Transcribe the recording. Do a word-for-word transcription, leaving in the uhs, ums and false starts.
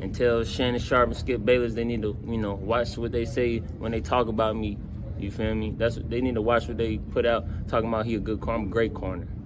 and tell Shannon Sharp and Skip Bayless they need to, you know, watch what they say when they talk about me. You feel me? That's what they need to watch what they put out, talking about he a good corner, great corner.